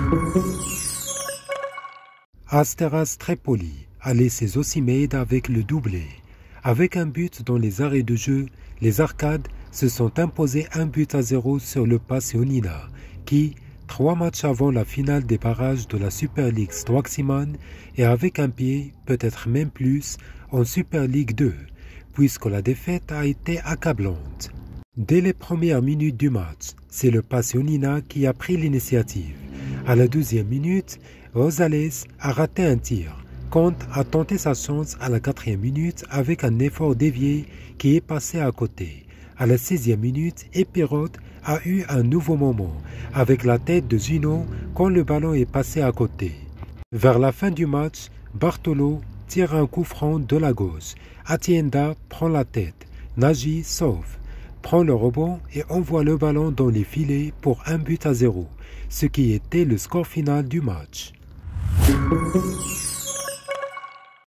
Asteras Tripoli a laissé Zosimède avec le doublé. Avec un but dans les arrêts de jeu, les Arcades se sont imposés 1-0 sur le PAS Ioannina, qui, 3 matchs avant la finale des barrages de la Super League Stroaximan, est avec un pied, peut-être même plus, en Super League 2, puisque la défaite a été accablante. Dès les premières minutes du match, c'est le PAS Ioannina qui a pris l'initiative. À la 12e minute, Rosales a raté un tir. Conte a tenté sa chance à la 4e minute avec un effort dévié qui est passé à côté. À la 16e minute, Epirote a eu un nouveau moment avec la tête de Gino quand le ballon est passé à côté. Vers la fin du match, Bartolo tire un coup franc de la gauche. Atienda prend la tête. Nagy sauve, prend le rebond et envoie le ballon dans les filets pour 1-0, ce qui était le score final du match.